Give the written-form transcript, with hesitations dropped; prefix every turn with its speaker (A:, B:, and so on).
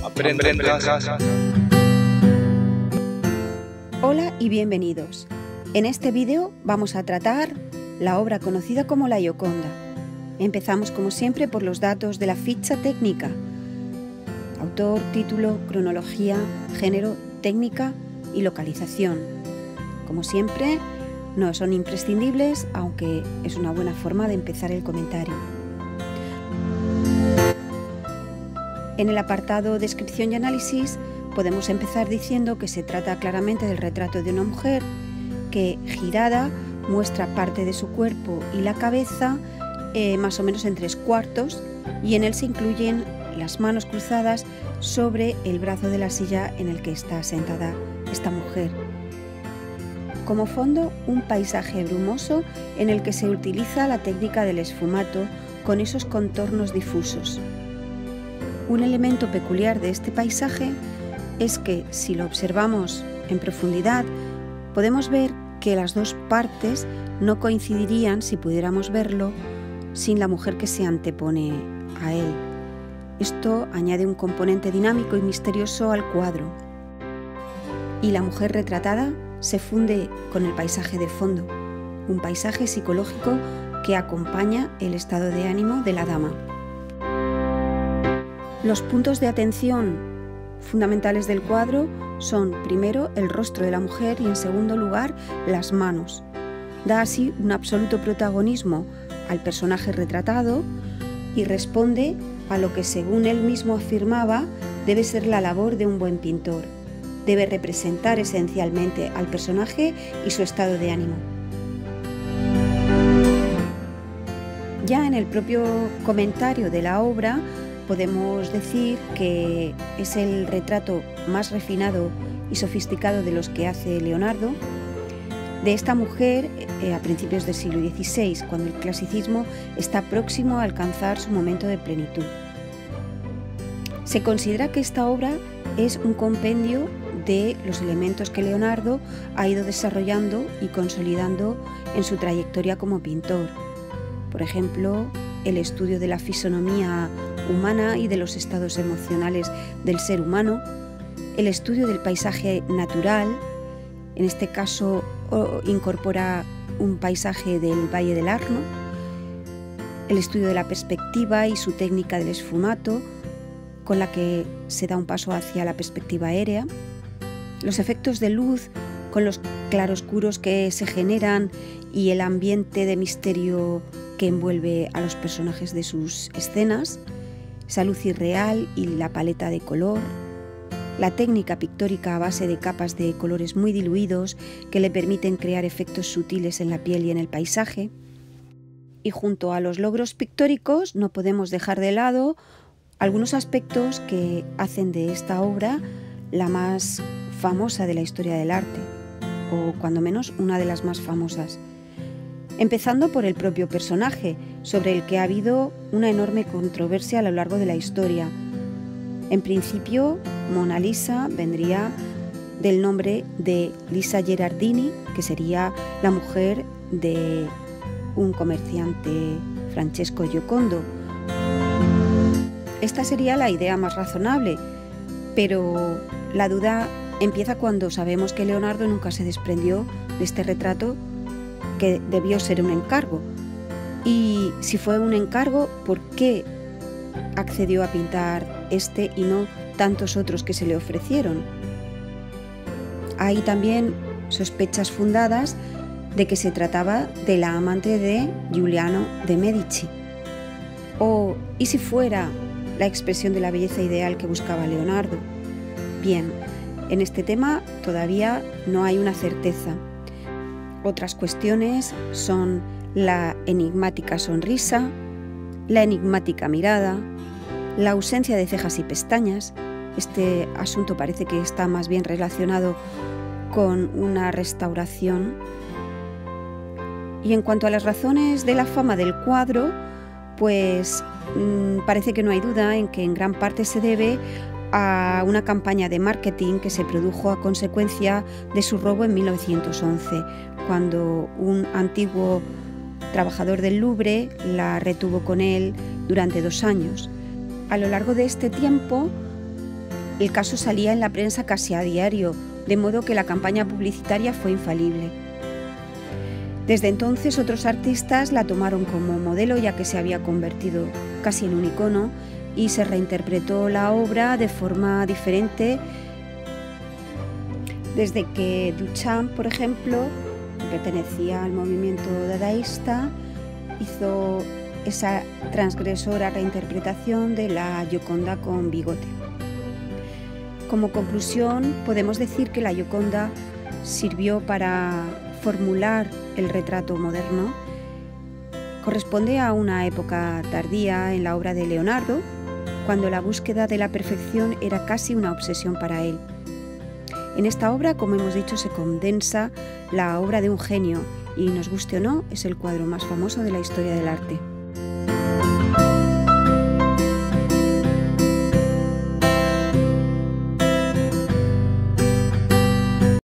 A: Aprende en casa.
B: Hola y bienvenidos. En este vídeo vamos a tratar la obra conocida como La Gioconda. Empezamos como siempre por los datos de la ficha técnica. Autor, título, cronología, género, técnica y localización. Como siempre, no son imprescindibles, aunque es una buena forma de empezar el comentario. En el apartado Descripción y análisis podemos empezar diciendo que se trata claramente del retrato de una mujer que, girada, muestra parte de su cuerpo y la cabeza más o menos en 3/4, y en él se incluyen las manos cruzadas sobre el brazo de la silla en el que está sentada esta mujer. Como fondo, un paisaje brumoso en el que se utiliza la técnica del esfumato con esos contornos difusos. Un elemento peculiar de este paisaje es que, si lo observamos en profundidad, podemos ver que las dos partes no coincidirían, si pudiéramos verlo, sin la mujer que se antepone a él. Esto añade un componente dinámico y misterioso al cuadro. Y la mujer retratada se funde con el paisaje de fondo, un paisaje psicológico que acompaña el estado de ánimo de la dama. Los puntos de atención fundamentales del cuadro son, primero, el rostro de la mujer y, en segundo lugar, las manos. Da así un absoluto protagonismo al personaje retratado y responde a lo que, según él mismo afirmaba, debe ser la labor de un buen pintor. Debe representar esencialmente al personaje y su estado de ánimo. Ya en el propio comentario de la obra podemos decir que es el retrato más refinado y sofisticado de los que hace Leonardo, de esta mujer a principios del siglo XVI, cuando el clasicismo está próximo a alcanzar su momento de plenitud. Se considera que esta obra es un compendio de los elementos que Leonardo ha ido desarrollando y consolidando en su trayectoria como pintor. Por ejemplo, el estudio de la fisonomía humana y de los estados emocionales del ser humano, el estudio del paisaje natural, en este caso incorpora un paisaje del Valle del Arno, el estudio de la perspectiva y su técnica del esfumato, con la que se da un paso hacia la perspectiva aérea, los efectos de luz con los claroscuros que se generan y el ambiente de misterio que envuelve a los personajes de sus escenas, esa luz irreal y la paleta de color, la técnica pictórica a base de capas de colores muy diluidos que le permiten crear efectos sutiles en la piel y en el paisaje. Y junto a los logros pictóricos no podemos dejar de lado algunos aspectos que hacen de esta obra la más famosa de la historia del arte, o cuando menos una de las más famosas. Empezando por el propio personaje, sobre el que ha habido una enorme controversia a lo largo de la historia. En principio, Mona Lisa vendría del nombre de Lisa Gherardini, que sería la mujer de un comerciante, Francesco Giocondo. Esta sería la idea más razonable, pero la duda empieza cuando sabemos que Leonardo nunca se desprendió de este retrato, que debió ser un encargo. Y si fue un encargo, ¿por qué accedió a pintar este y no tantos otros que se le ofrecieron? Hay también sospechas fundadas de que se trataba de la amante de Giuliano de Medici. ¿Y si fuera la expresión de la belleza ideal que buscaba Leonardo? Bien, en este tema todavía no hay una certeza. Otras cuestiones son la enigmática sonrisa, la enigmática mirada, la ausencia de cejas y pestañas. Este asunto parece que está más bien relacionado con una restauración. Y en cuanto a las razones de la fama del cuadro, pues parece que no hay duda en que en gran parte se debe a una campaña de marketing que se produjo a consecuencia de su robo en 1911, cuando un antiguo trabajador del Louvre la retuvo con él durante 2 años. A lo largo de este tiempo, El caso salía en la prensa casi a diario, de modo que la campaña publicitaria fue infalible. Desde entonces otros artistas la tomaron como modelo, ya que se había convertido casi en un icono, y se reinterpretó la obra de forma diferente, desde que Duchamp, por ejemplo, que pertenecía al movimiento dadaísta, hizo esa transgresora reinterpretación de la Gioconda con bigote. Como conclusión, podemos decir que la Gioconda sirvió para formular el retrato moderno. Corresponde a una época tardía en la obra de Leonardo, cuando la búsqueda de la perfección era casi una obsesión para él. En esta obra, como hemos dicho, se condensa la obra de un genio y, nos guste o no, es el cuadro más famoso de la historia del arte.